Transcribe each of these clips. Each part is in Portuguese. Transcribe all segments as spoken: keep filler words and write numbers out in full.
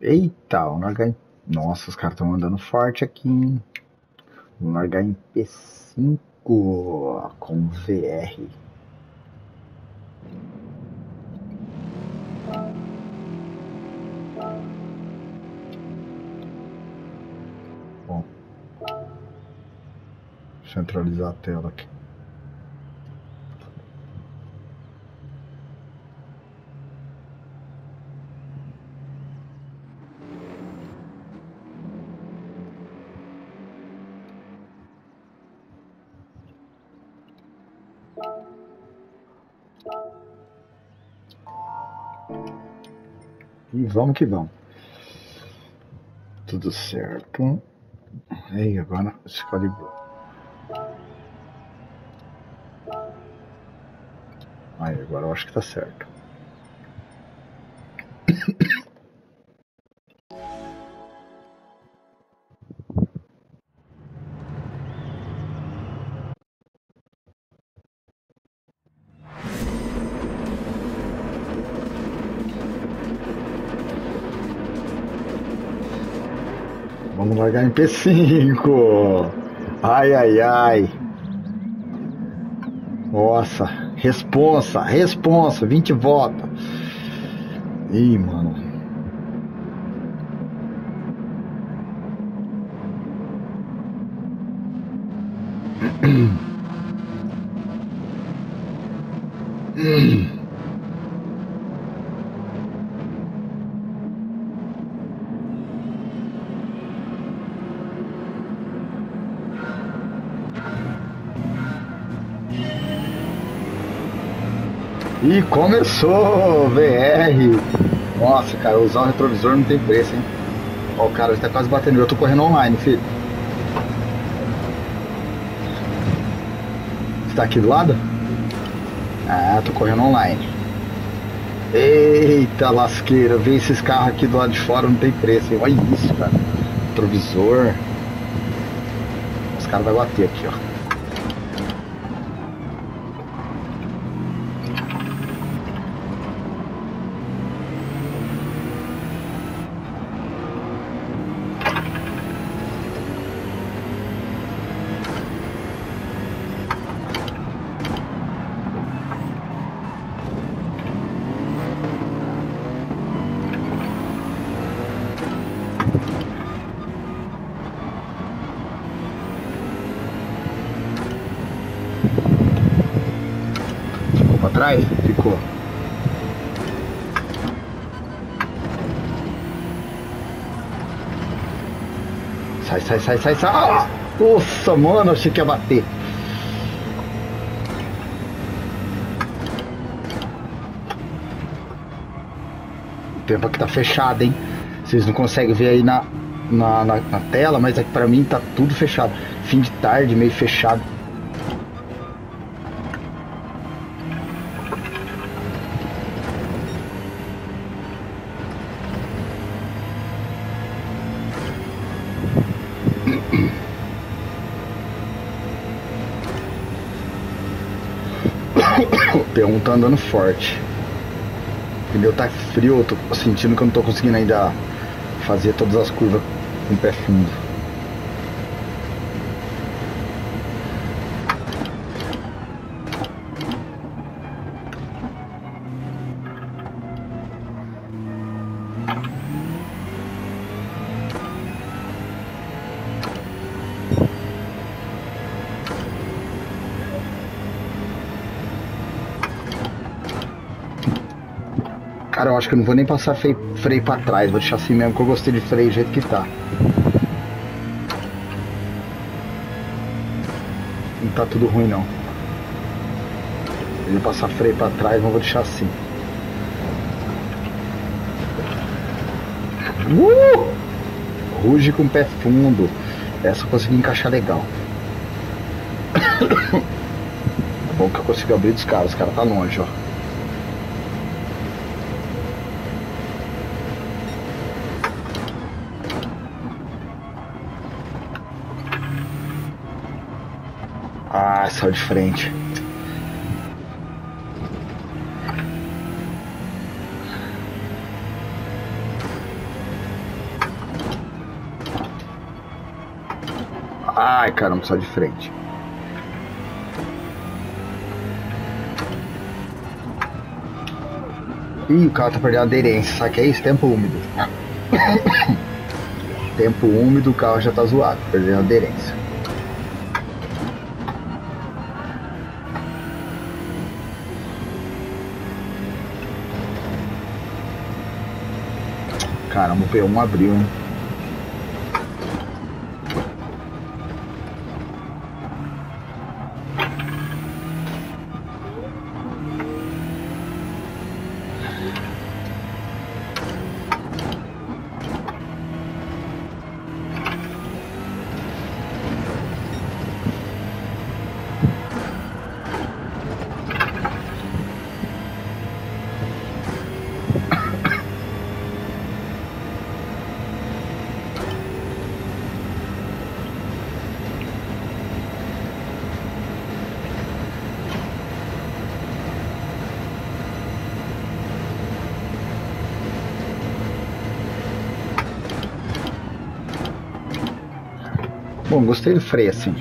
Eita, vamos largar em... Nossa, os caras estão andando forte aqui, hein? Vamos largar em P cinco com V R. Bom, centralizar a tela aqui. E vamos que vamos. Tudo certo. Aí, agora se calibrou. Aí, agora eu acho que tá certo. Vamos largar em P cinco. Ai, ai, ai. Nossa, responsa, responsa, vinte votos. Ih, mano. E começou, V R. Nossa, cara, usar o retrovisor não tem preço, hein? Ó, o cara tá quase batendo. Eu tô correndo online, filho. Você tá aqui do lado? Ah, tô correndo online. Eita lasqueira, ver esses carros aqui do lado de fora não tem preço, hein? Olha isso, cara. Retrovisor. Os caras vão bater aqui, ó. Ficou pra trás? Ficou. Sai, sai, sai, sai, sai. Ah! Nossa, mano, achei que ia bater. O tempo aqui tá fechado, hein? Vocês não conseguem ver aí na, na, na, na tela, mas aqui pra mim tá tudo fechado. Fim de tarde, meio fechado. O P um tá andando forte. O pneu tá frio, eu tô sentindo que eu não tô conseguindo ainda fazer todas as curvas com o pé fundo. Cara, eu acho que eu não vou nem passar freio, freio pra trás, vou deixar assim mesmo, que eu gostei de freio do jeito que tá. Não tá tudo ruim não. Ele passar freio pra trás, mas vou deixar assim. Uh! Ruge com o pé fundo. Essa eu consegui encaixar legal. É bom que eu consigo abrir dos caras, os caras tá longe, ó. Ah, saiu de frente. Ai, caramba, só de frente. Ih, o carro tá perdendo aderência. Sabe o que é isso? Tempo úmido. Tempo úmido, o carro já tá zoado, perdendo aderência. Caramba, o P um abriu, hein? Bom, gostei do freio assim.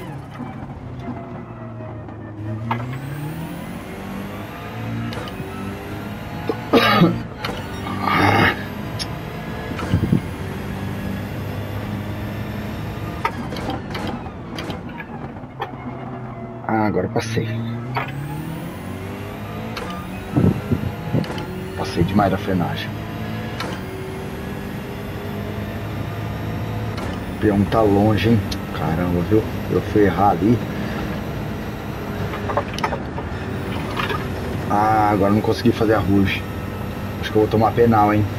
Ah, agora passei. Passei demais da frenagem. O peão tá longe, hein? Caramba, viu? Eu fui errar ali. Ah, agora não consegui fazer a ruge. Acho que eu vou tomar penal, hein?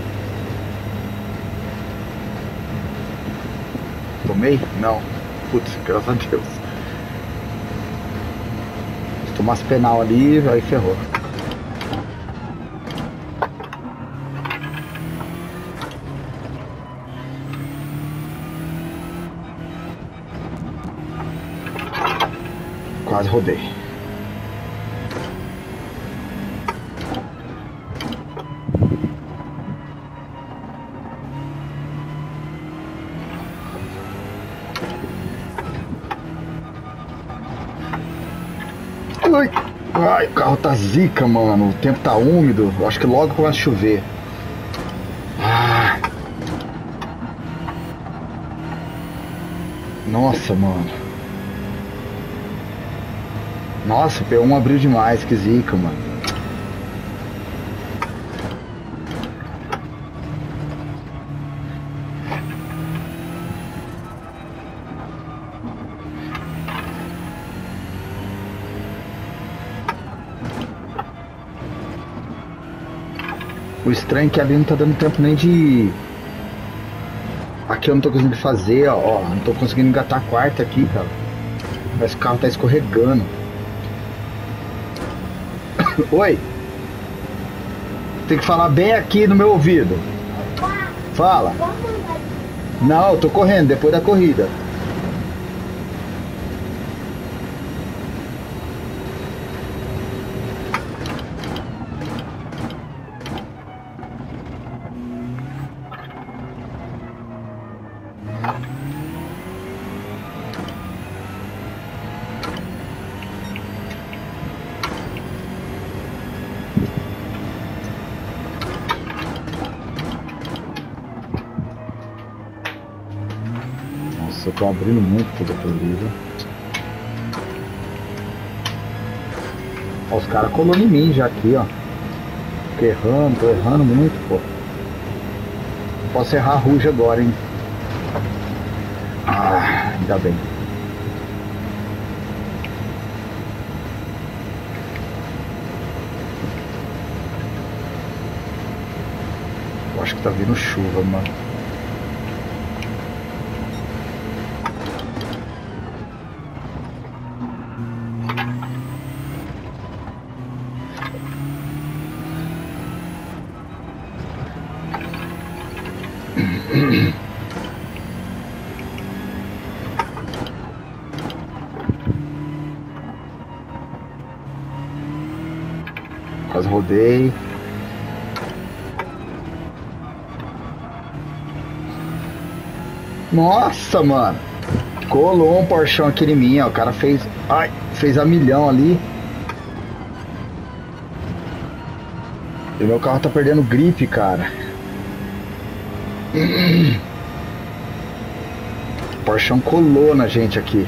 Tomei? Não. Putz, graças a Deus. Se tomasse penal ali, aí ferrou. Quase rodei. Ai, ai, o carro tá zica, mano. O tempo tá úmido. Eu acho que logo começa a chover. Ah. Nossa, mano. Nossa, o P um abriu demais, que zica, mano. O estranho é que ali não tá dando tempo nem de... Aqui eu não tô conseguindo fazer, ó. Não tô conseguindo engatar a quarta aqui, cara. Mas o carro tá escorregando. Oi. Tem que falar bem aqui no meu ouvido. Fala. Não, eu tô correndo depois da corrida. Eu tô abrindo muito toda a corrida. Ó, os caras colou em mim já aqui, ó. Tô errando, tô errando muito, pô. Posso errar a ruge agora, hein? Ah, ainda bem. Eu acho que tá vindo chuva, mano. Quase rodei. Nossa, mano. Colou um Porschão aqui em mim, ó. O cara fez. Ai, fez a milhão ali. E meu carro tá perdendo gripe, cara. O Porschão colou na gente aqui.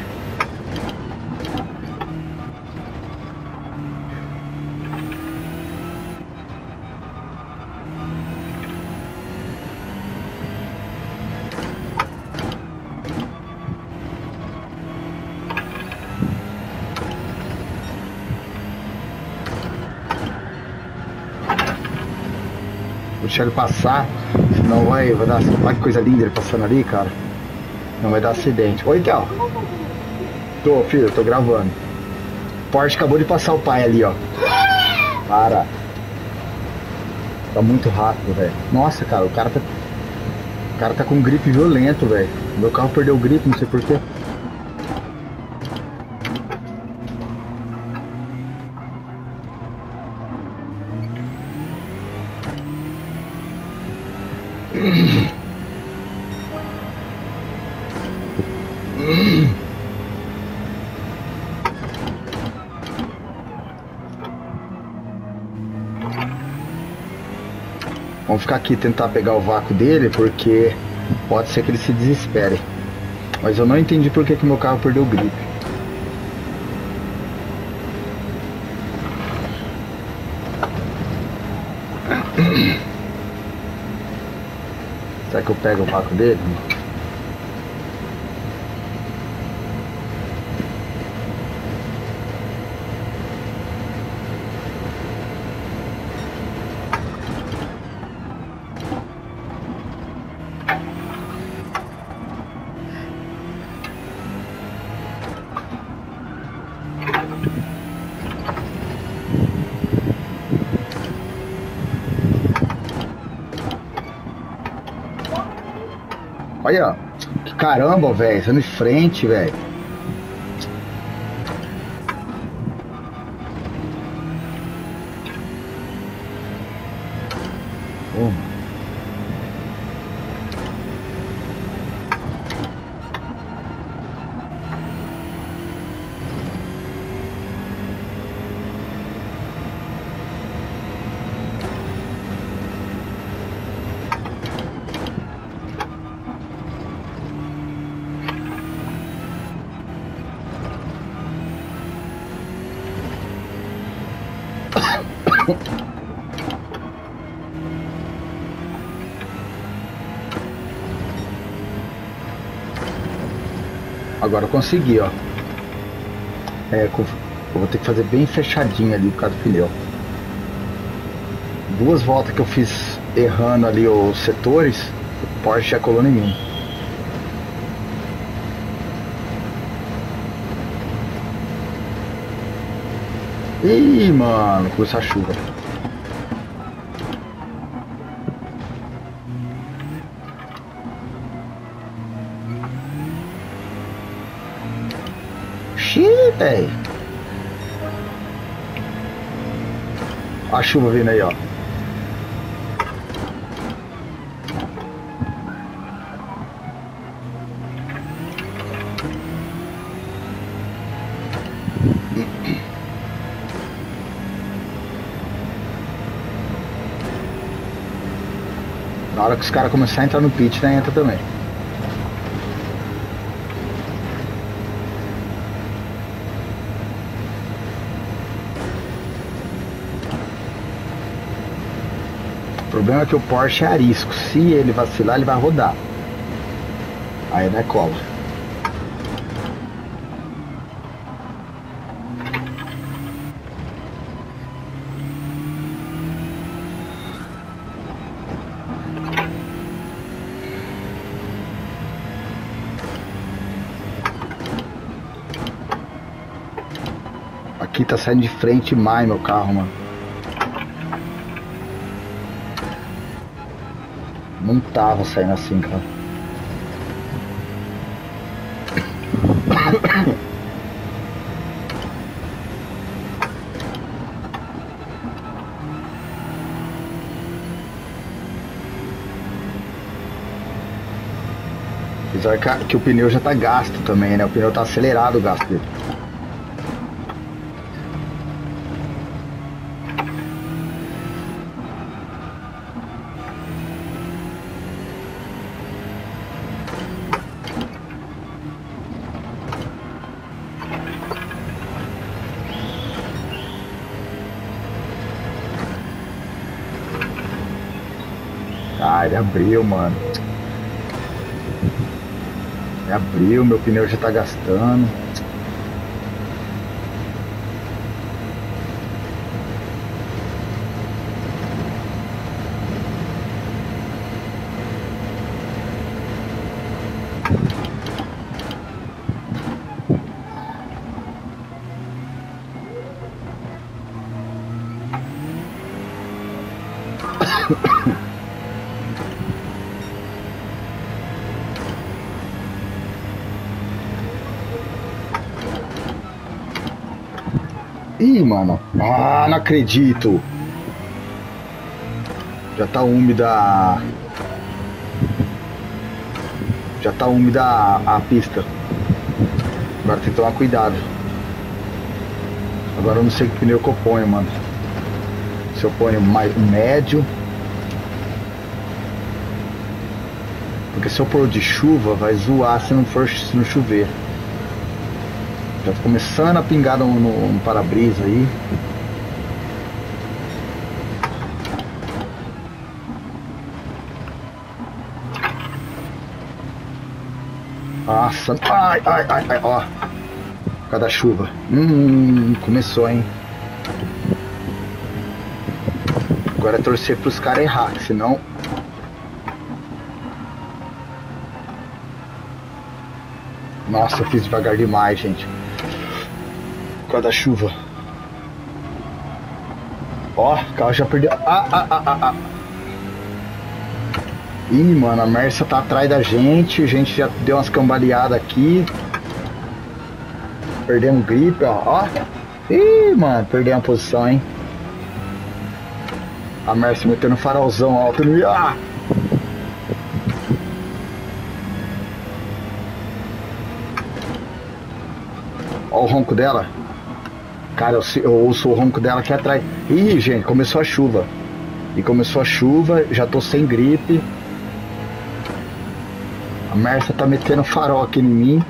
Vou deixar ele passar, senão vai, vai dar. Olha que coisa linda ele passando ali, cara. Não vai dar acidente. Oi, Théo. Tô, filho, tô gravando. O Porsche acabou de passar o pai ali, ó. Para. Tá muito rápido, velho. Nossa, cara, o cara tá. O cara tá com gripe violento, velho. Meu carro perdeu o gripe, não sei porquê. Vamos ficar aqui tentar pegar o vácuo dele, porque pode ser que ele se desespere. Mas eu não entendi por que que meu carro perdeu o grip. Será que eu pego o vácuo dele? Olha, caramba, velho, saindo de frente, velho. Oh. Agora eu consegui, ó. É, eu vou ter que fazer bem fechadinho ali por causa do pneu. Duas voltas que eu fiz errando ali os setores, o Porsche já colou em mim. Ih, mano, começou a chuva. Xiii, velho. A chuva vindo aí, ó. Na hora que os caras começarem a entrar no pit, né, entra também. O problema é que o Porsche é arisco. Se ele vacilar, ele vai rodar. Aí não é cola. Aqui tá saindo de frente mais meu carro, mano. Não tava saindo assim, cara. Apesar que, a, que o pneu já tá gasto também, né? O pneu tá acelerado o gasto dele. Ah, ele abriu, mano. Ele abriu, meu pneu já tá gastando. Ih, mano. Ah, não acredito. Já tá úmida. Já tá úmida a, a pista. Agora tem que tomar cuidado. Agora eu não sei que pneu que eu ponho, mano. Se eu ponho mais médio. Porque se eu pôr de chuva, vai zoar se não for se não chover. Já tá começando a pingar no, no, no para-brisa aí. Nossa, ai, ai, ai, ai, ó. Por causa da chuva. Hum, começou, hein. Agora é torcer pros caras errar, senão... Nossa, eu fiz devagar demais, gente. Por causa da chuva. Ó, o carro já perdeu. Ah, ah, ah, ah, ah. Ih, mano, a Mersa tá atrás da gente. A gente já deu umas cambaleadas aqui. Perdemos gripe, ó. Ó. Ih, mano, perdemos a posição, hein. A Mersa metendo farolzão alto no... Ah! Ó o ronco dela. Cara, eu, eu ouço o ronco dela aqui atrás. Ih, gente, começou a chuva. E começou a chuva, já tô sem gripe. A Mersa tá metendo farol aqui em mim.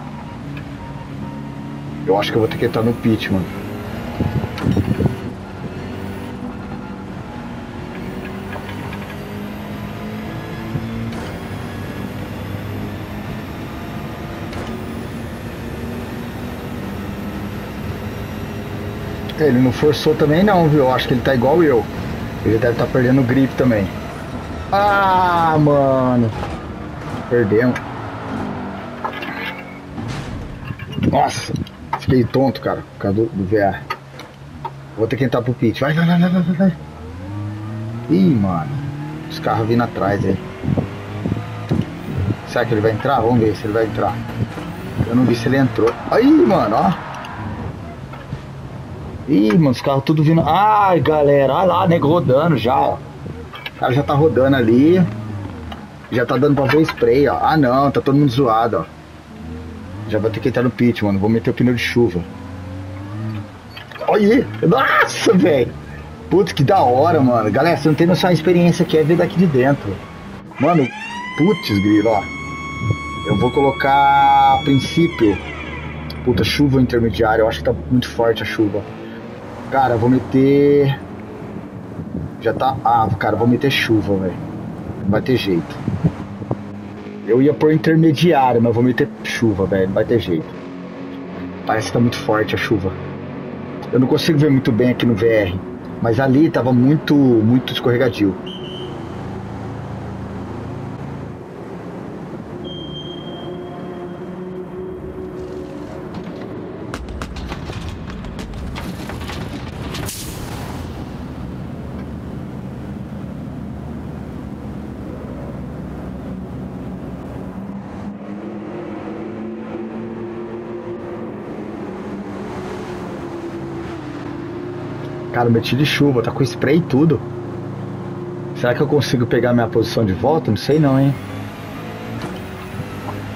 Eu acho que eu vou ter que entrar no pit, mano. Ele não forçou também não, viu? Eu acho que ele tá igual eu. Ele deve estar perdendo o grip também. Ah, mano. Perdemos. Nossa. Fiquei tonto, cara. Por causa do, do V A. Vou ter que entrar pro pit. Vai, vai, vai, vai, vai, vai. Ih, mano. Os carros vindo atrás aí. Será que ele vai entrar? Vamos ver se ele vai entrar. Eu não vi se ele entrou. Aí, mano, ó. Ih, mano, os carros tudo vindo. Ai, galera, olha lá, nego rodando já, ó. O cara já tá rodando ali. Já tá dando pra ver o spray, ó. Ah, não, tá todo mundo zoado, ó. Já vou ter que entrar no pit, mano. Vou meter o pneu de chuva. Olha aí. Nossa, velho. Putz, que da hora, mano. Galera, você não tem noção da experiência que é ver daqui de dentro. Mano, putz, grilo, ó. Eu vou colocar a princípio. Puta, chuva intermediária. Eu acho que tá muito forte a chuva. Cara, eu vou meter... Já tá... Ah, cara, eu vou meter chuva, velho. Não vai ter jeito. Eu ia pôr intermediário, mas eu vou meter chuva, velho. Não vai ter jeito. Parece que tá muito forte a chuva. Eu não consigo ver muito bem aqui no V R. Mas ali tava muito, muito escorregadio. Cara, eu meti de chuva, tá com spray e tudo. Será que eu consigo pegar minha posição de volta? Não sei não, hein.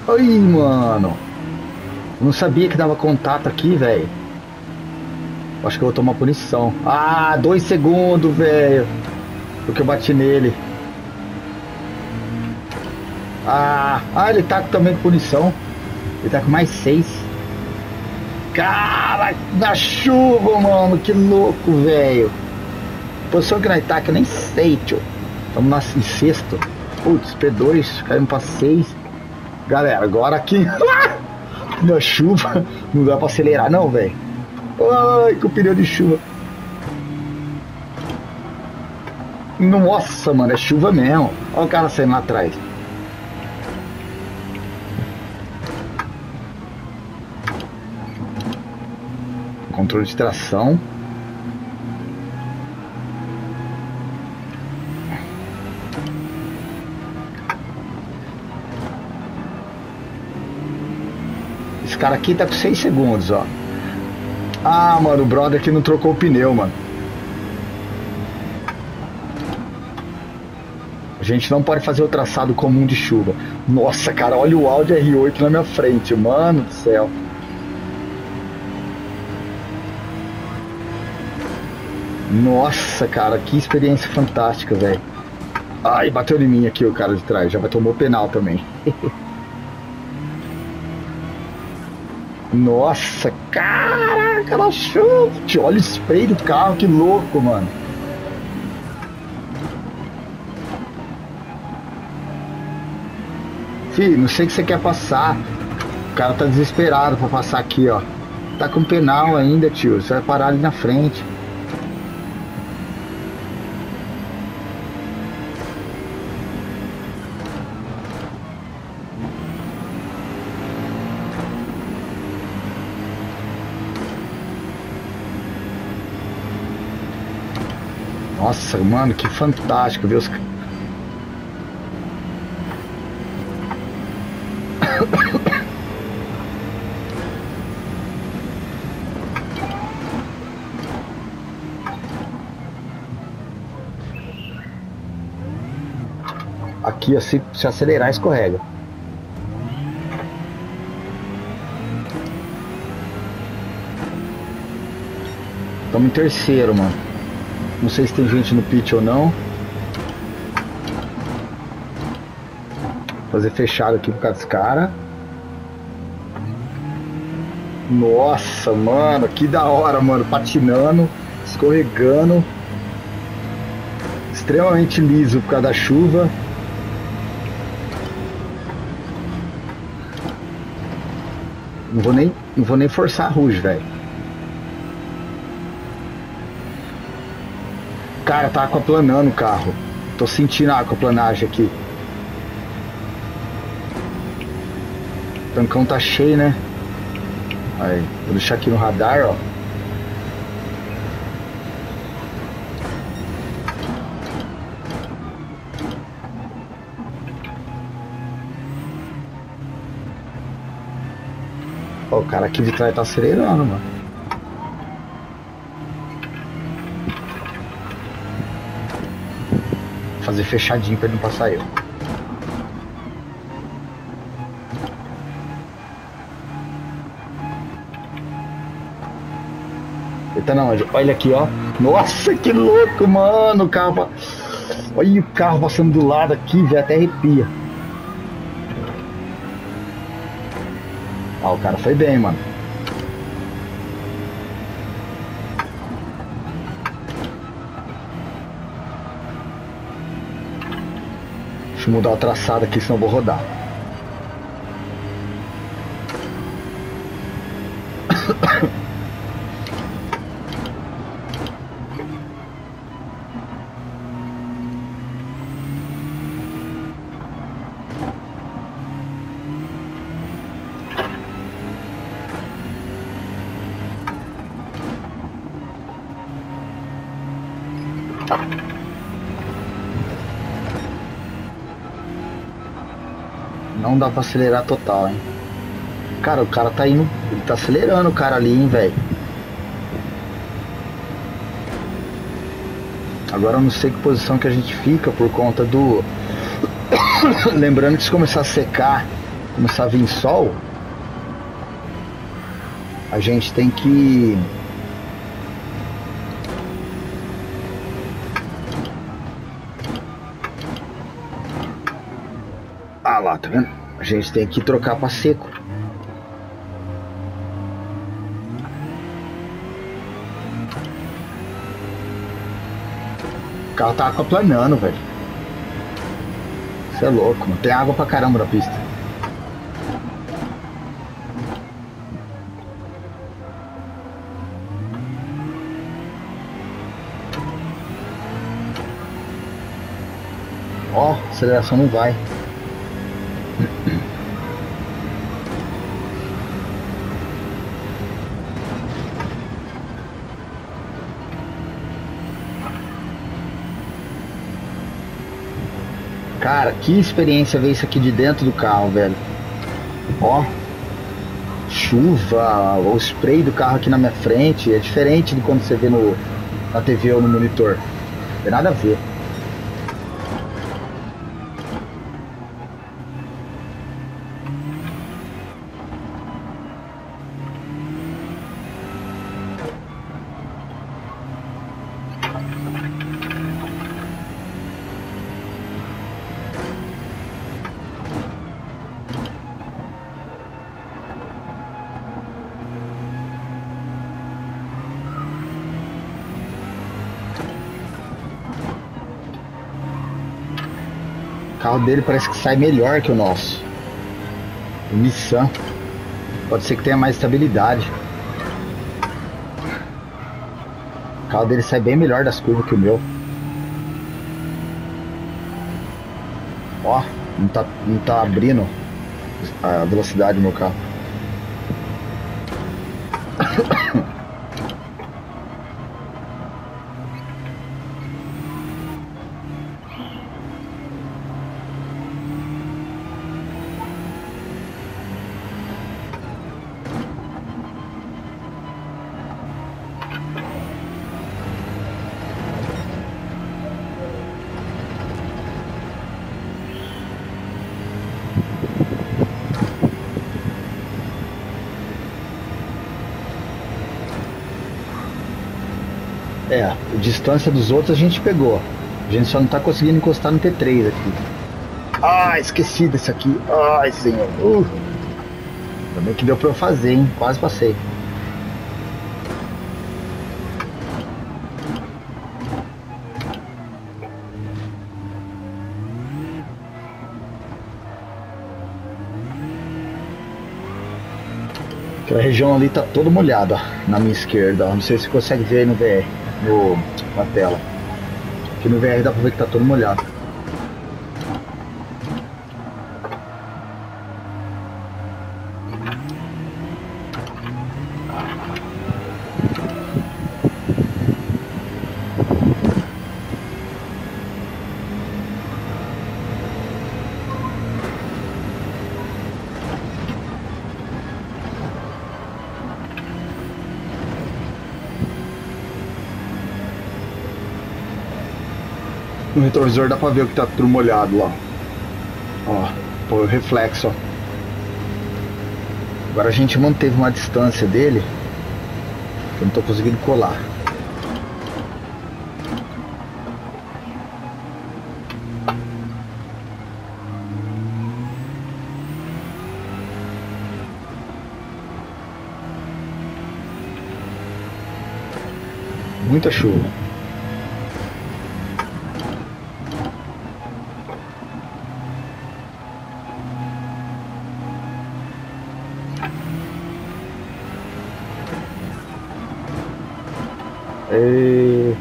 Ai, mano. Eu não sabia que dava contato aqui, velho. Acho que eu vou tomar punição. Ah, dois segundos, velho. Porque eu bati nele. Ah, ah, ele tá também com punição. Ele tá com mais seis. Cara, na chuva, mano. Que louco, velho. Posição que nós tá, que eu nem sei, tio. Estamos em sexto. Putz, P dois, caímos pra seis. Galera, agora aqui na chuva não dá pra acelerar não, velho. Ai, com o pneu de chuva. Nossa, mano, é chuva mesmo. Olha o cara saindo lá atrás. Controle de tração. Esse cara aqui tá com seis segundos, ó. Ah, mano, o brother aqui não trocou o pneu, mano. A gente não pode fazer o traçado comum de chuva. Nossa, cara, olha o Audi R oito na minha frente, mano do céu. Nossa, cara, que experiência fantástica, velho. Ai, bateu em mim aqui o cara de trás. Já vai tomar penal também. Nossa, caraca, ela chuva. Olha o spray do carro, que louco, mano. Fih, não sei o que você quer passar. O cara tá desesperado pra passar aqui, ó. Tá com penal ainda, tio. Você vai parar ali na frente. Nossa, mano, que fantástico ver os... Aqui, ó, se, se acelerar, escorrega. Estamos em terceiro, mano. Não sei se tem gente no pit ou não. Fazer fechado aqui por causa dos caras. Nossa, mano, que da hora, mano. Patinando, escorregando. Extremamente liso por causa da chuva. Não vou nem, não vou nem forçar a Rouge, velho. Cara, tá aquaplanando o carro. Tô sentindo a aquaplanagem aqui. O tancão tá cheio, né? Aí, vou deixar aqui no radar, ó. Ó, o cara aqui de trás tá acelerando, mano. Fazer fechadinho pra ele não passar eu. Ele tá na onde? Olha aqui, ó. Nossa, que louco, mano. O carro... Olha o carro passando do lado aqui, velho. Até arrepia. Ah, o cara foi bem, mano. Deixa eu mudar o traçado aqui, senão eu vou rodar. Não dá pra acelerar total, hein? Cara, o cara tá indo... Ele tá acelerando o cara ali, hein, velho? Agora eu não sei que posição que a gente fica por conta do... Lembrando que se começar a secar começar a vir sol, a gente tem que ah lá, tá vendo? A gente tem que trocar para seco. O carro tá aquaplanando, velho. Você é louco, mano. Tem água pra caramba na pista. Ó, a aceleração não vai. Cara, que experiência ver isso aqui de dentro do carro, velho. Ó, chuva, o spray do carro aqui na minha frente é diferente de quando você vê no, na T V ou no monitor. Não tem nada a ver. O carro dele parece que sai melhor que o nosso. O Nissan. Pode ser que tenha mais estabilidade. O carro dele sai bem melhor das curvas que o meu. Ó, não tá, não tá abrindo a velocidade do meu carro. É, a distância dos outros a gente pegou. A gente só não tá conseguindo encostar no T três aqui. Ah, esqueci desse aqui. Ai, senhor. Uh. Também que deu pra eu fazer, hein? Quase passei. Aquela região ali tá toda molhada, ó, na minha esquerda. Ó. Não sei se você consegue ver aí no V R, no, na tela. Aqui no V R dá pra ver que tá todo molhado. No retrovisor dá pra ver o que tá tudo molhado lá. Ó, pô, o reflexo, ó. Agora a gente manteve uma distância dele. Eu não tô conseguindo colar. Muita chuva. E...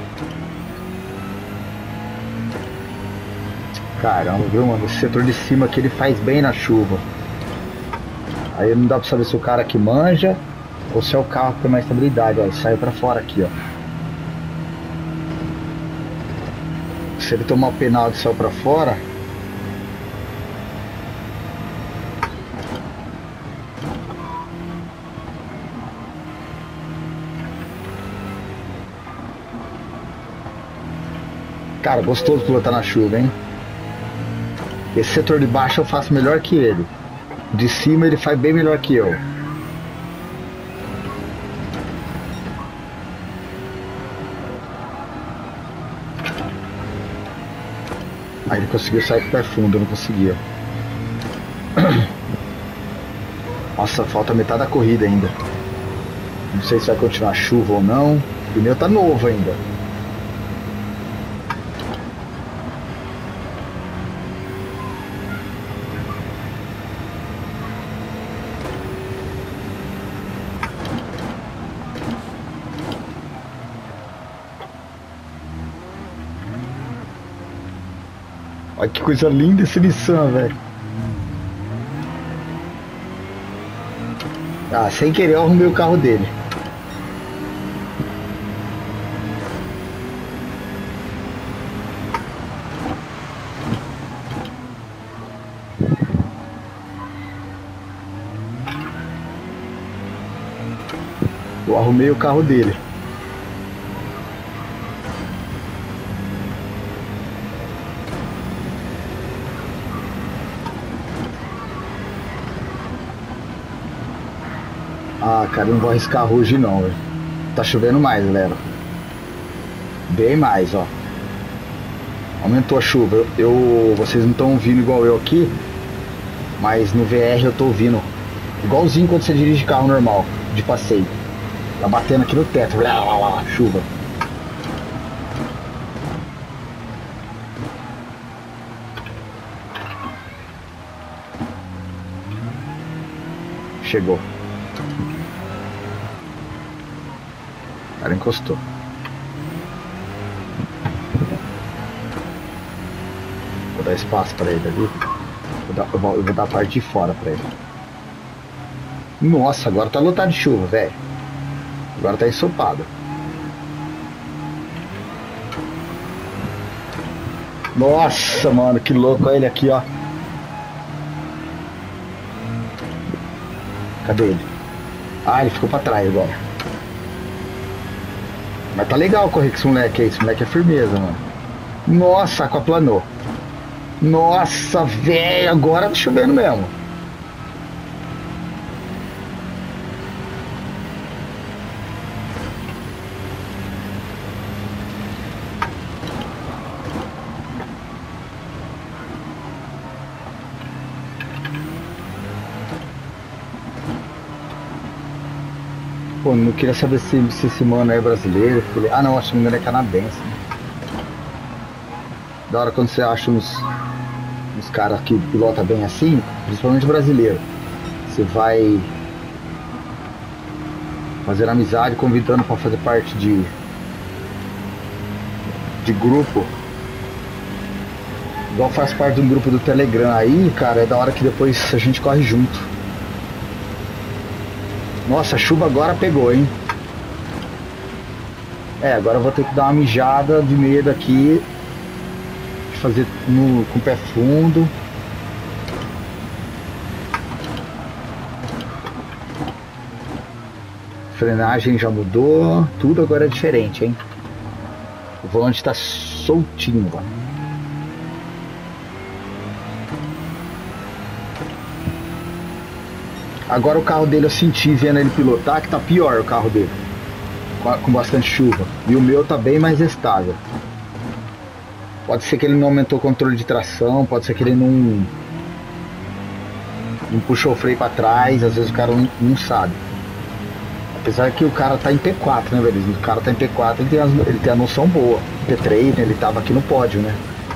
Caramba, viu, mano? Esse setor de cima aqui ele faz bem na chuva. Aí não dá pra saber se o cara que manja ou se é o carro que tem mais estabilidade. Ó, ele saiu pra fora aqui, ó. Se ele tomar o penal de saiu pra fora, cara, gostoso pilotar na chuva, hein? Esse setor de baixo eu faço melhor que ele. de cima ele faz bem melhor que eu. Aí ele conseguiu sair com o pé fundo, eu não conseguia. Nossa, falta metade da corrida ainda. Não sei se vai continuar chuva ou não. O pneu tá novo ainda. Olha que coisa linda esse Nissan, velho. Ah, sem querer eu arrumei o carro dele. Eu arrumei o carro dele. Ah, cara, eu não vou arriscar hoje não, velho. Tá chovendo mais, galera. Bem mais, ó. Aumentou a chuva. Eu, eu- vocês não estão ouvindo igual eu aqui, mas no V R eu tô ouvindo. Igualzinho quando você dirige carro normal, de passeio. Tá batendo aqui no teto. Lá, lá, lá, chuva. Chegou. O cara encostou. Vou dar espaço pra ele ali. Vou dar, eu, vou, eu vou dar a parte de fora pra ele. Nossa, agora tá lotado de chuva, velho. Agora tá ensopado. Nossa, mano, que louco. Olha ele aqui, ó. Cadê ele? Ah, ele ficou pra trás agora. Mas tá legal correr com esse moleque aí. Esse moleque é firmeza, mano. Nossa, aquaplanou. Nossa, velho, agora tá chovendo mesmo. Pô, não queria saber se, se esse mano é brasileiro. Ele... Ah, não, acho que não é canadense. Da hora quando você acha uns, uns caras que pilota bem assim, principalmente brasileiro. Você vai fazer amizade, convidando para fazer parte de de grupo. Igual faz parte de um grupo do Telegram aí, cara, é da hora que depois a gente corre junto. Nossa, a chuva agora pegou, hein? É, agora eu vou ter que dar uma mijada de medo aqui. De fazer no, com o pé fundo. Frenagem já mudou. Tudo agora é diferente, hein? O volante tá soltinho, mano. Agora o carro dele eu senti vendo ele pilotar que tá pior o carro dele. Com bastante chuva. E o meu tá bem mais estável. Pode ser que ele não aumentou o controle de tração, pode ser que ele não, não puxou o freio para trás, às vezes o cara não, não sabe. Apesar que o cara tá em P quatro, né, velho? O cara tá em P quatro, ele tem, as, ele tem a noção boa. P três, né, ele tava aqui no pódio, né?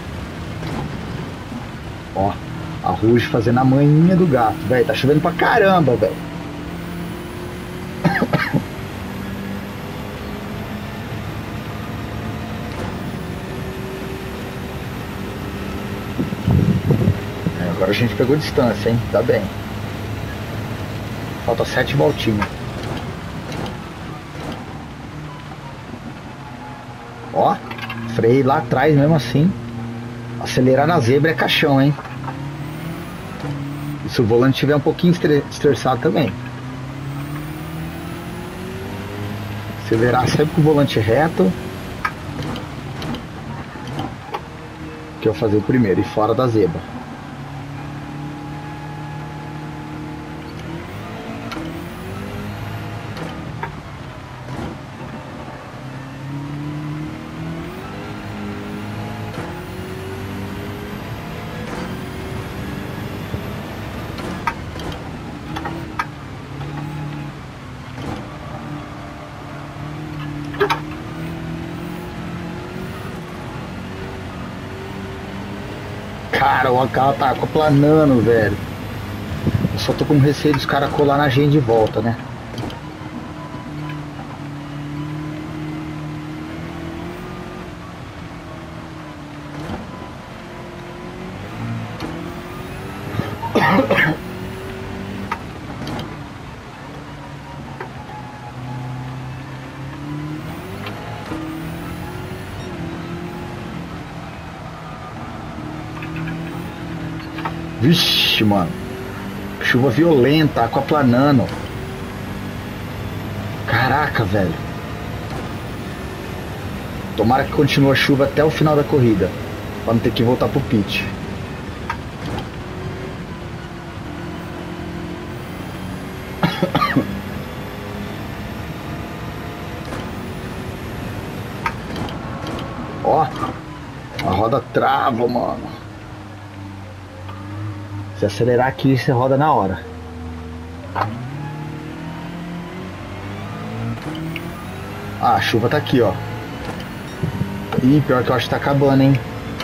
Ó, a Rouge fazendo a manhinha do gato, velho. Tá chovendo pra caramba, velho. Agora a gente pegou distância, hein? Tá bem. Falta sete voltinhas. Ó, freio lá atrás mesmo assim. Acelerar na zebra é caixão, hein? E se o volante estiver um pouquinho estressado também. Acelerar sempre com o volante reto. Que eu vou fazer o primeiro, e fora da zebra. Cara, o carro tá aquaplanando, velho. Eu só tô com receio dos caras colar na gente de volta, né? Vixe, mano. Chuva violenta, aquaplanando. Caraca, velho. Tomara que continue a chuva até o final da corrida, pra não ter que voltar pro pit. Ó, a roda trava, mano. Se acelerar aqui, você roda na hora. Ah, a chuva tá aqui, ó. Ih, pior que eu acho que tá acabando, hein.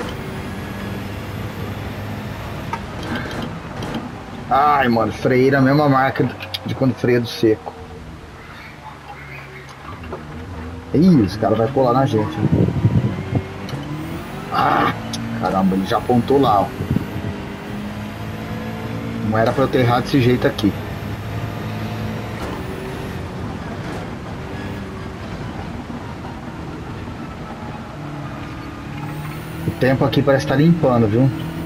Ai, mano, freira, a mesma marca de quando freia do seco. Ih, os caras vão colar na gente. Né? Ah, caramba, ele já apontou lá, ó. Não era pra eu ter errado desse jeito aqui. O tempo aqui parece estar limpando, viu?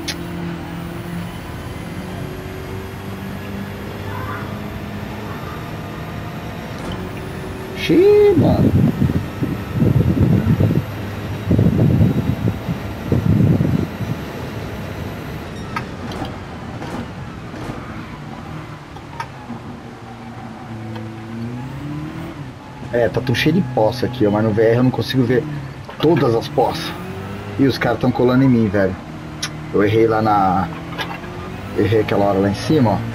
Xiii, mano. É, tá tudo cheio de poça aqui, ó, mas no V R eu não consigo ver todas as poças. E os caras estão colando em mim, velho. Eu errei lá na... Errei aquela hora lá em cima, ó.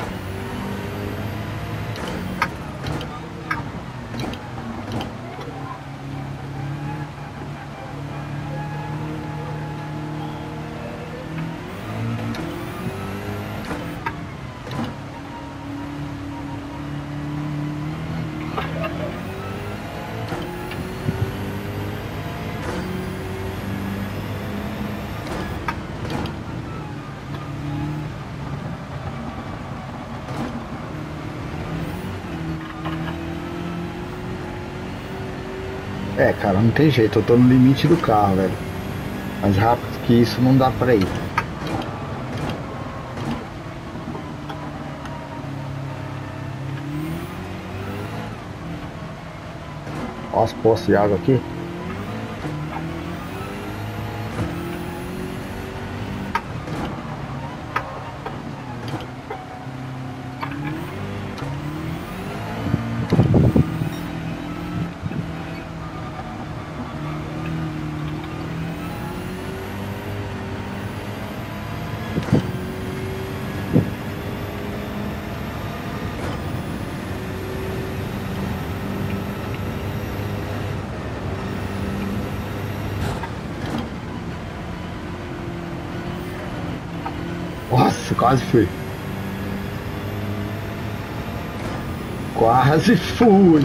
É, cara, não tem jeito, eu tô no limite do carro, velho. Mais rápido que isso não dá pra ir. Olha as poças de água aqui. Nossa, quase fui. Quase fui.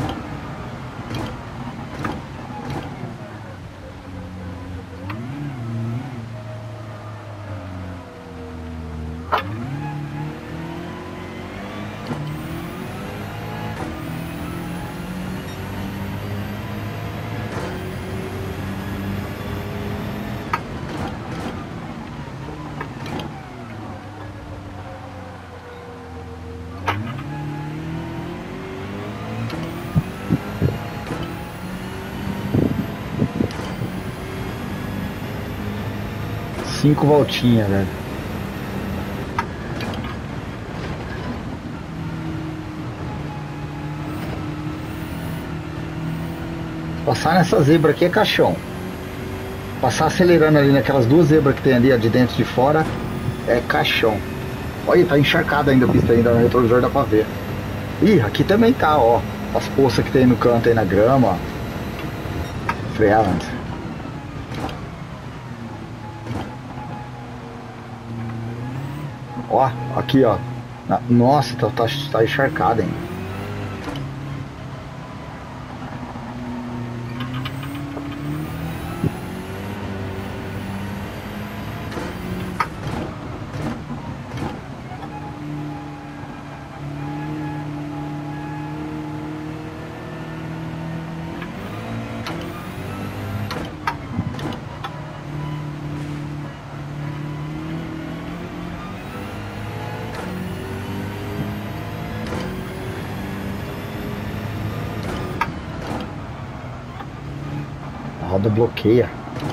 Cinco voltinhas, velho. Passar nessa zebra aqui é caixão. Passar acelerando ali naquelas duas zebras que tem ali, de dentro e de fora, é caixão. Olha, tá encharcada ainda a pista, ainda no retrovisor dá pra ver. Ih, aqui também tá, ó. As poças que tem no canto aí na grama, ó. Frear antes. Ó, aqui, ó. Na- Nossa, tá, tá, tá encharcada ainda. A roda bloqueia.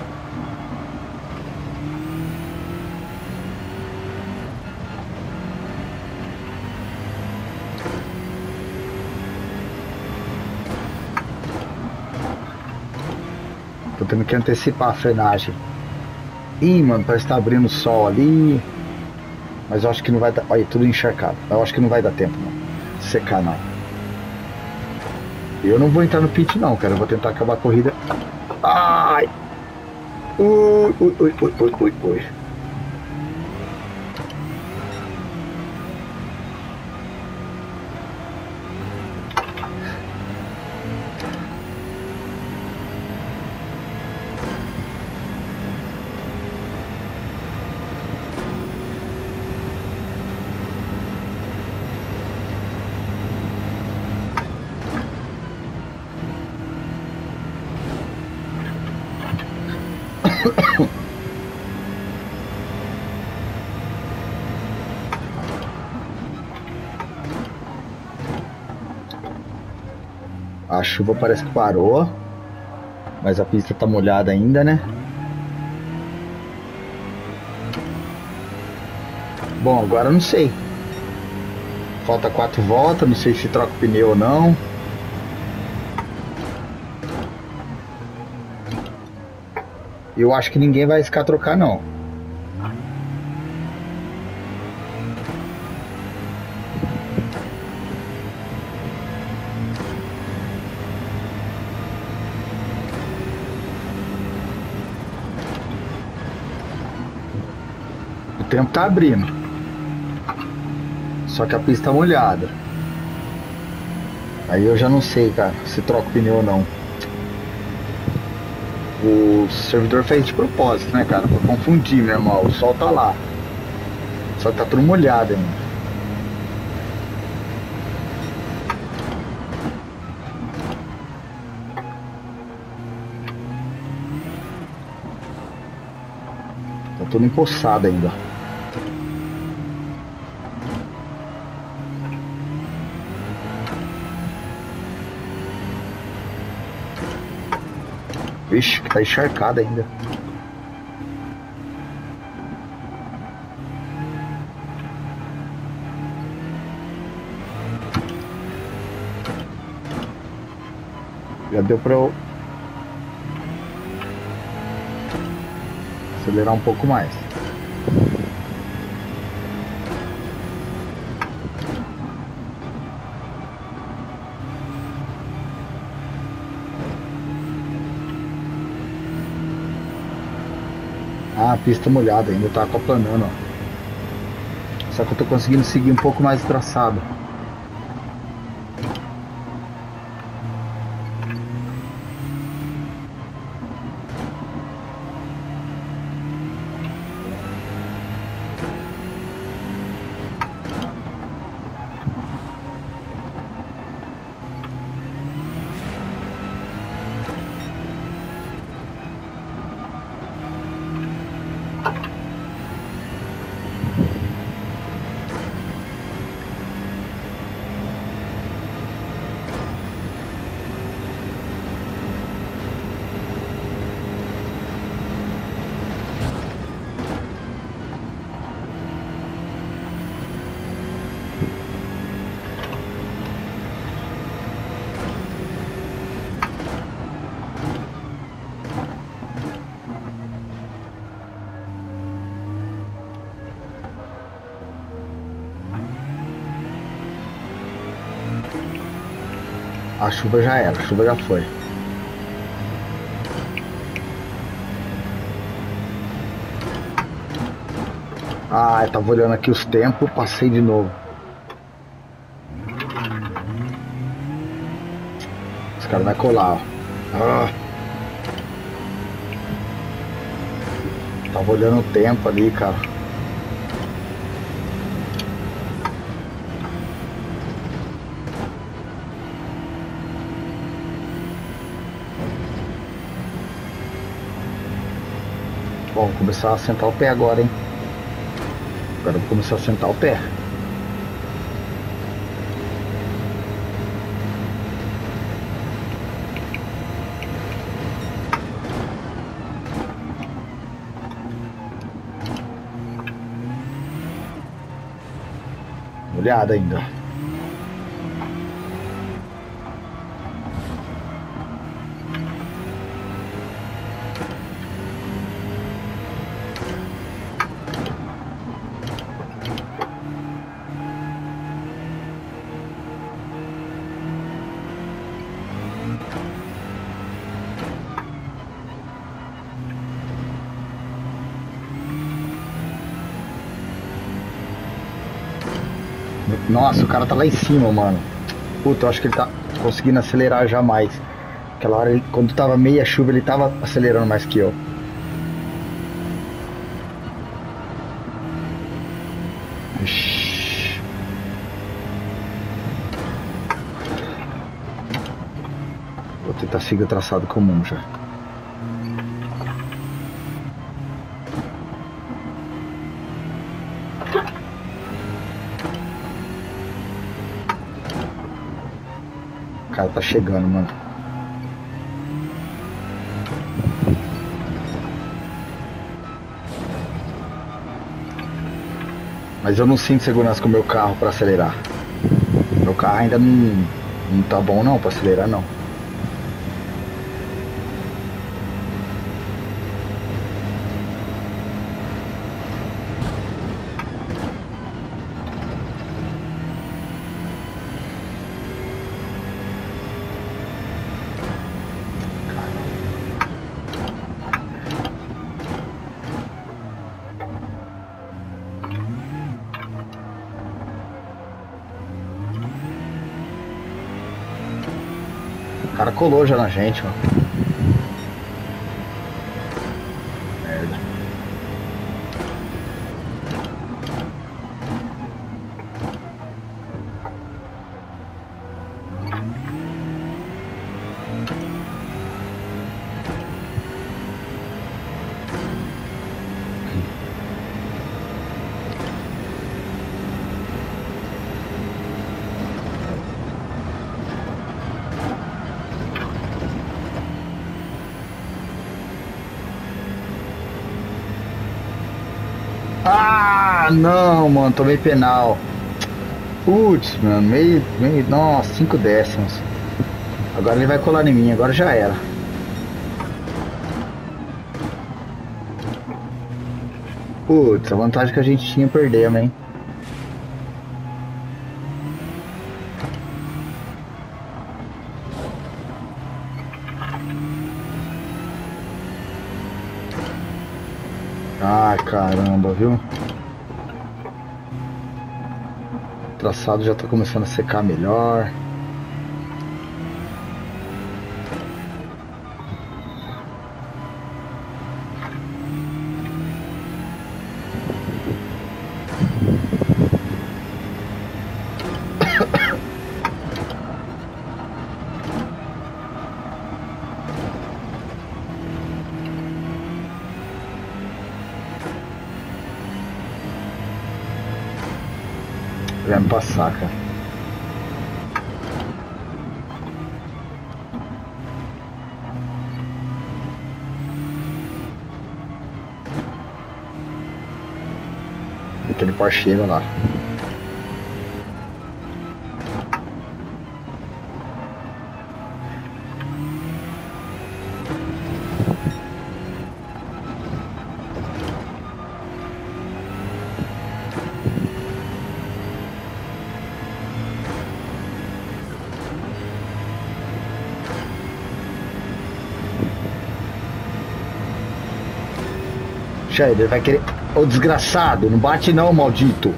Tô tendo que antecipar a frenagem. Ih, mano, parece que tá abrindo o sol ali. Mas eu acho que não vai dar. Olha, tudo encharcado. Eu acho que não vai dar tempo, não. Secar, não. Eu não vou entrar no pit, não, cara. Eu vou tentar acabar a corrida. Ai! Ui, ui, ui, ui, ui, ui, ui. A chuva parece que parou, mas a pista tá molhada ainda, né? Bom, agora eu não sei. Falta quatro voltas, não sei se troca o pneu ou não. Eu acho que ninguém vai ficar trocar, não. O tempo tá abrindo. Só que a pista tá molhada. Aí eu já não sei, cara, se troca o pneu ou não. O servidor fez de propósito, né, cara? Pra confundir, meu irmão. O sol tá lá. Só que tá tudo molhado ainda. Tá tudo empoçado ainda. Vixe, tá encharcado ainda. Já deu pra eu acelerar um pouco mais. Ah, a pista molhada ainda, tá aquaplanando, ó. Só que eu tô conseguindo seguir um pouco mais o traçado. A chuva já era, a chuva já foi. Ah, eu tava olhando aqui os tempos, passei de novo. Os caras vão colar, ó. Ah. Tava olhando o tempo ali, cara. Bom, vou começar a sentar o pé agora, hein? Agora eu vou começar a sentar o pé. Olhada ainda. Nossa, o cara tá lá em cima, mano. Puta, eu acho que ele tá conseguindo acelerar já mais. Aquela hora, ele, quando tava meia chuva, ele tava acelerando mais que eu. Ixi. Vou tentar seguir o traçado comum já. O cara tá chegando, mano. Mas eu não sinto segurança com o meu carro pra acelerar. Meu carro ainda não, não tá bom não pra acelerar não. O cara colou já na gente, mano. Merda. Ah, não, mano, tomei penal. Putz, mano, meio, meio, nossa, cinco décimos. Agora ele vai colar em mim, agora já era. Putz, a vantagem que a gente tinha perdemos, hein? Ai, caramba, viu? O traçado já tá começando a secar melhor. Vai me passar, cara. Aquele parceiro lá. Já ele vai querer Ô desgraçado, não bate não, maldito.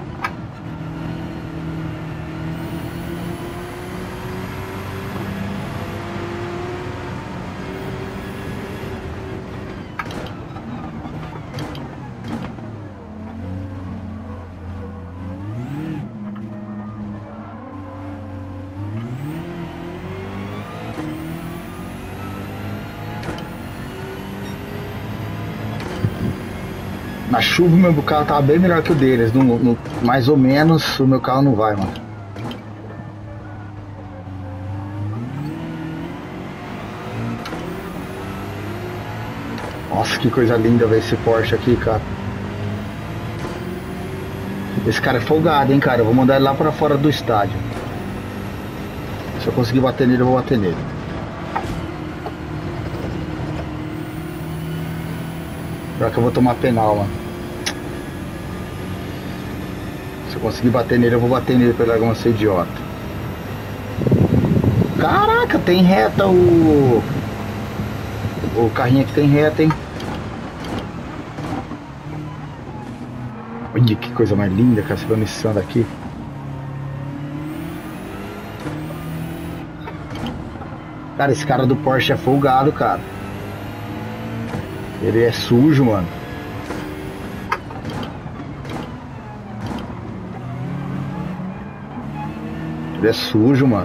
Na chuva o meu carro tava bem melhor que o deles, no, no, mais ou menos o meu carro não vai, mano. Nossa, que coisa linda ver esse Porsche aqui, cara. Esse cara é folgado, hein, cara. Eu vou mandar ele lá pra fora do estádio. Se eu conseguir bater nele, eu vou bater nele. Pior que eu vou tomar penal, mano. Se eu conseguir bater nele, eu vou bater nele pra ele largar ser idiota. Caraca, tem reta o... O carrinho aqui tem reta, hein? Olha que coisa mais linda, cara, essa Nissan daqui. Cara, esse cara do Porsche é folgado, cara. Ele é sujo, mano. Ele é sujo, mano.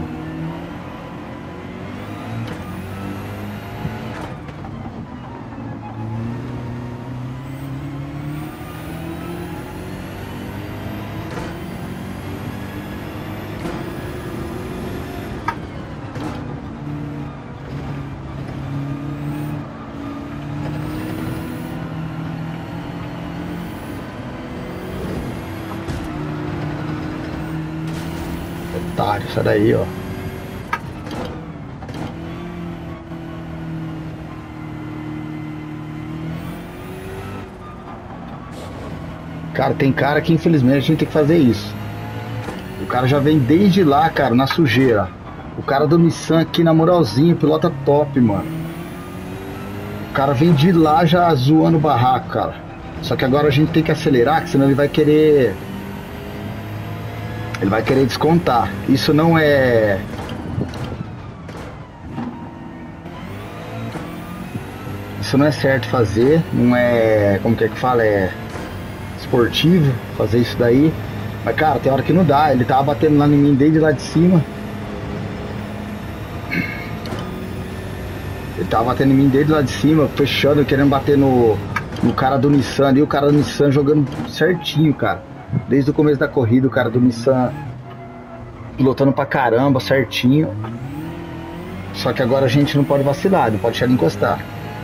Otário, sai daí, ó. Cara, tem cara que infelizmente a gente tem que fazer isso. O cara já vem desde lá, cara, na sujeira. O cara do Nissan aqui, na moralzinha, pilota top, mano. O cara vem de lá já zoando o barraco, cara. Só que agora a gente tem que acelerar, que senão ele vai querer... Ele vai querer descontar. Isso não é... Isso não é certo fazer. Não é... Como que é que fala? É... esportivo fazer isso daí. Mas, cara, tem hora que não dá. Ele tava batendo lá em mim desde lá de cima. Ele tava batendo em mim desde lá de cima, fechando, querendo bater no, no cara do Nissan ali. O cara do Nissan jogando certinho, cara. Desde o começo da corrida, o cara do Nissan pilotando pra caramba, certinho. Só que agora a gente não pode vacilar, não pode deixar ele encostar.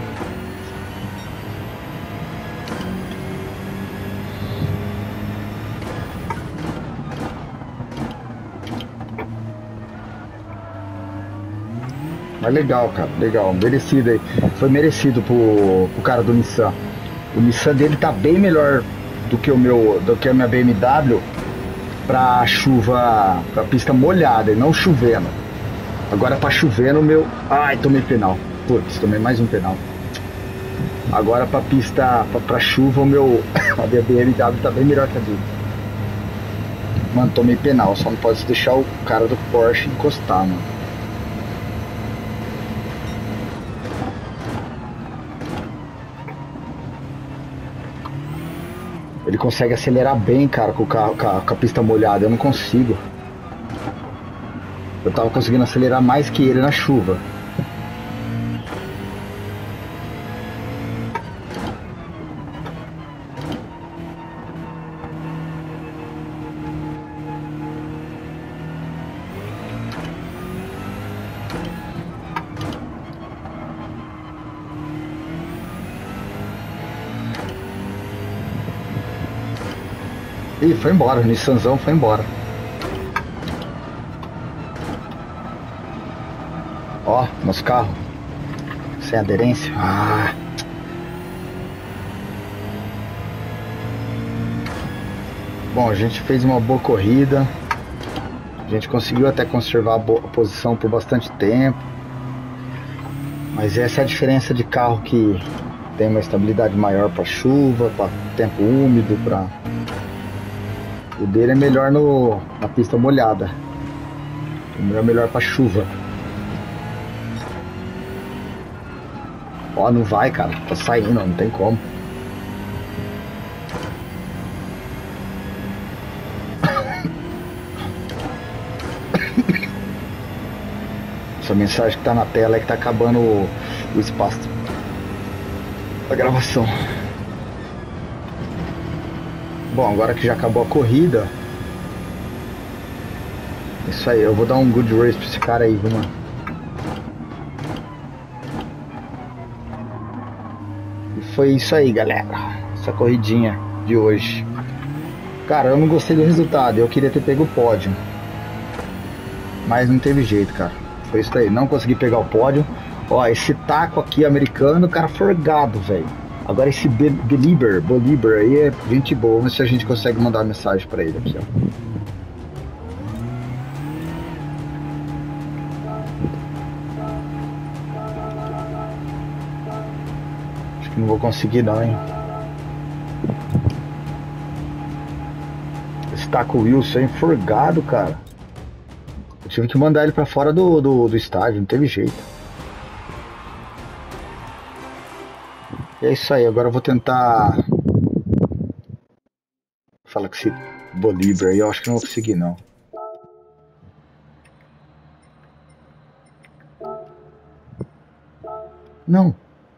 Mas legal, cara, legal, merecido aí. Foi merecido pro, pro cara do Nissan. O Nissan dele tá bem melhor do que o meu, do que a minha B M W pra chuva, pra pista molhada e não chovendo. Agora pra chover no meu... Ai, tomei penal. Putz, tomei mais um penal. Agora pra pista, pra, pra chuva o meu... A minha B M W tá bem melhor que a dele. Mano, tomei penal, só não pode deixar o cara do Porsche encostar, mano. Ele consegue acelerar bem, cara, com, o carro, com, a, com a pista molhada. Eu não consigo. Eu tava conseguindo acelerar mais que ele na chuva. Ih, foi embora, o Nissanzão foi embora. Ó, nosso carro sem aderência. Ah. Bom, a gente fez uma boa corrida. A gente conseguiu até conservar a, boa, a posição por bastante tempo. Mas essa é a diferença de carro que, tem uma estabilidade maior para chuva, para tempo úmido, para o dele é melhor no na pista molhada. O meu é melhor para chuva. Ó, não vai, cara. Tá saindo, não tem como. Essa mensagem que tá na tela é que tá acabando o, o espaço da gravação. Bom, agora que já acabou a corrida, isso aí, eu vou dar um good race pra esse cara aí, viu, mano? E foi isso aí, galera. Essa corridinha de hoje. Cara, eu não gostei do resultado, eu queria ter pego o pódio. Mas não teve jeito, cara. Foi isso aí, não consegui pegar o pódio. Ó, esse taco aqui americano, cara, forgado, velho. Agora esse Belieber, Belieber aí é gente boa. Vamos ver se a gente consegue mandar uma mensagem pra ele aqui, ó. Acho que não vou conseguir não, hein. Esse taco Wilson é forgado, cara. Eu tive que mandar ele pra fora do, do, do estádio, não teve jeito. E é isso aí, agora eu vou tentar... Fala que esse Bolívar aí, eu acho que não vou conseguir não. Não.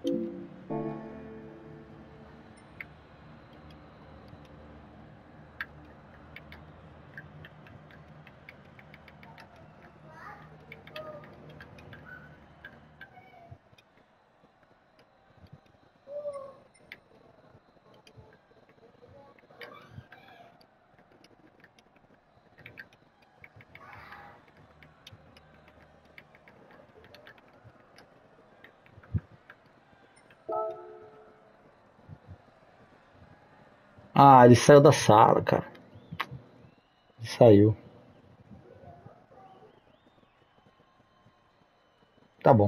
Ah, ele saiu da sala, cara. Ele saiu. Tá bom.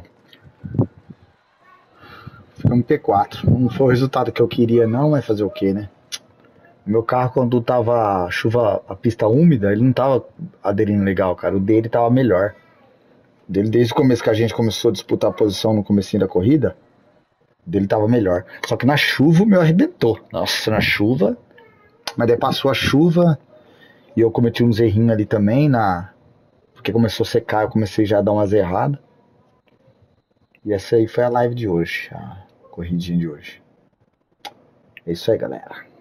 Ficamos P quatro. Não foi o resultado que eu queria não, mas fazer o que, né? Meu carro, quando tava chuva, a pista úmida, ele não tava aderindo legal, cara. O dele tava melhor. O dele, desde o começo que a gente começou a disputar a posição no comecinho da corrida, o dele tava melhor. Só que na chuva o meu arrebentou. Nossa, na chuva. Mas daí passou a chuva e eu cometi uns errinhos ali também, na porque começou a secar, eu comecei já a dar umas erradas. E essa aí foi a live de hoje, a corridinha de hoje. É isso aí, galera.